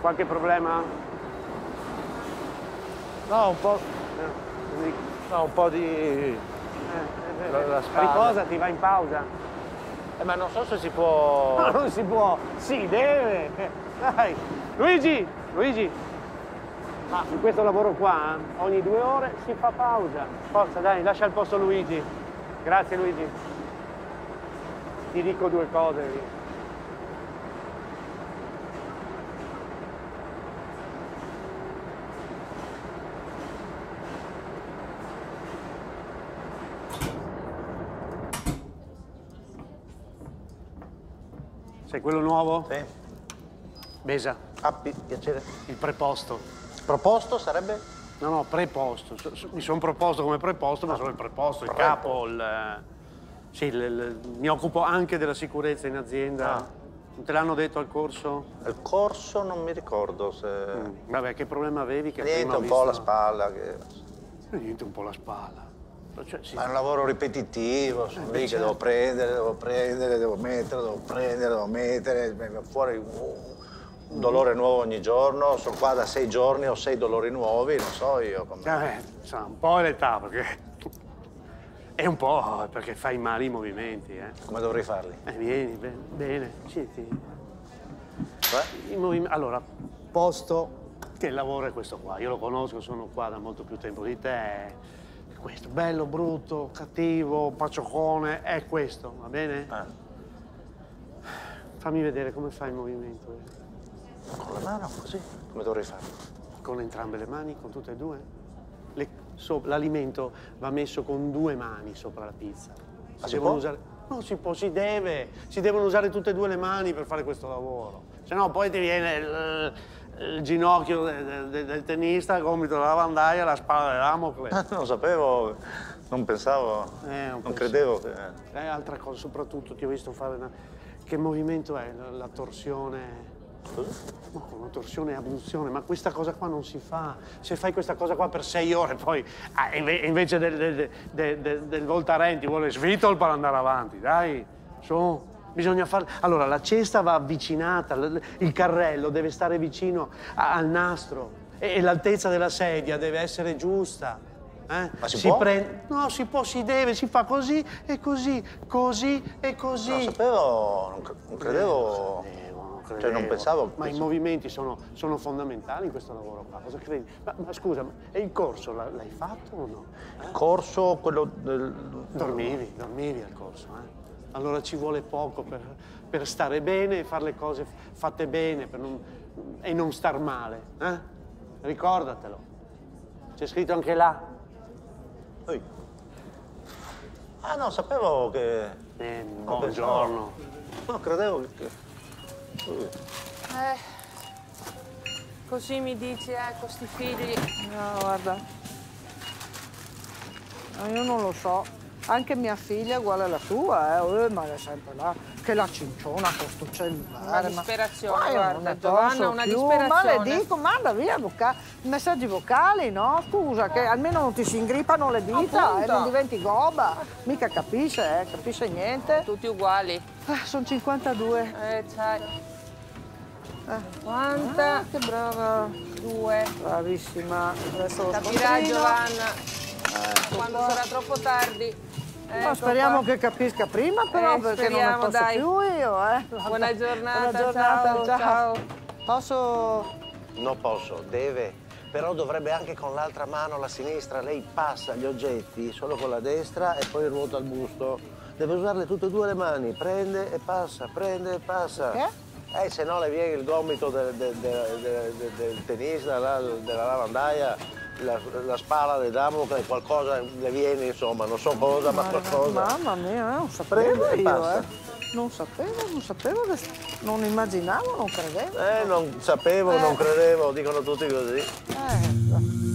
Qualche problema? No, un po'... No, un po' di... la spalla. Riposati, vai in pausa. Ma non so se si può... No, non si può. Si deve. Dai. Luigi! Luigi! Ma in questo lavoro qua, ogni 2 ore si fa pausa. Forza, dai, lascia il posto a Luigi. Grazie, Luigi. Ti dico 2 cose. Sei quello nuovo? Sì. Besa, Piacere. il preposto. Proposto sarebbe? No, preposto. Mi sono proposto come preposto, ma sono il preposto, il capo, Sì, mi occupo anche della sicurezza in azienda. Non te l'hanno detto al corso? Il corso non mi ricordo se... Vabbè, che problema avevi? Che Niente, prima ho un po' visto- la spalla. Niente, un po' la spalla. Cioè, sì. Ma è un lavoro ripetitivo, sono lì che certo. devo prendere, devo mettere, devo prendere, devo mettere, viene fuori un dolore nuovo ogni giorno, sono qua da 6 giorni, ho 6 dolori nuovi, non so io come... Insomma, un po' è l'età, perché... È un po' perché fai male i movimenti, Come dovrei farli? Vieni, bene. Sì, Cioè? Allora, posto che il lavoro è questo qua. Io lo conosco, sono qua da molto più tempo di te. Questo, bello, brutto, cattivo, pacioccone, è questo, va bene? Fammi vedere come fai il movimento. Con la mano, così? Come dovrei farlo? Con entrambe le mani, con tutte e due? L'alimento va messo con 2 mani sopra la pizza. Si può? No, si può, si deve. Si devono usare tutte e 2 le mani per fare questo lavoro. Se no poi ti viene il ginocchio del tennista, il gomito della lavandaia, la spalla dell'Amocle. Non sapevo, non pensavo, non credevo che... Altra cosa, soprattutto ti ho visto fare Che movimento è? La torsione... No, una torsione e abduzione, ma questa cosa qua non si fa. Se fai questa cosa qua per 6 ore, poi invece del voltarenti vuole svitol per andare avanti, dai, su. Bisogna fare... Allora, la cesta va avvicinata, il carrello deve stare vicino al nastro e l'altezza della sedia deve essere giusta. Ma si può? No, si può, si deve, si fa così e così, così e così. Non sapevo, non credevo... Cioè, non pensavo... Ma i movimenti sono fondamentali in questo lavoro qua. Cosa credi? Ma scusa, e il corso l'hai fatto o no? Il corso, quello del... Dormivi al corso, Allora ci vuole poco per stare bene e fare le cose fatte bene e non star male, Ricordatelo. C'è scritto anche là. No, sapevo che... Buongiorno. No, credevo che... Così mi dici, con sti figli. No, guarda. No, io non lo so. Anche mia figlia è uguale alla tua, ma è sempre là. Che la cinciona con sto cellulare. Una disperazione, guarda, ne Giovanna, una più. disperazione. Ma le dico, manda via messaggi vocali, no? Scusa, che almeno non ti si ingripano le dita e non diventi goba. Mica capisce niente. Tutti uguali. Sono 52. Sai. Quanta? Che brava. 2. Bravissima. Adesso lo Capirai, scontrino. Giovanna, quando sarà troppo tardi. Ma speriamo che capisca prima, però, perché non ne posso più io, Buona giornata, Buona giornata, ciao. Posso? Non posso, deve. Però dovrebbe anche con l'altra mano, la sinistra, lei passa gli oggetti solo con la destra e poi ruota il busto. Deve usarle tutte e 2 le mani, prende e passa, prende e passa. Perché? Se no le viene il gomito del tennista, della lavandaia, la spalla del Damocle, qualcosa le viene, insomma, non so cosa, ma qualcosa. Mamma mia, non sapevo io, Non sapevo, non immaginavo, non credevo. Non sapevo, non credevo, dicono tutti così.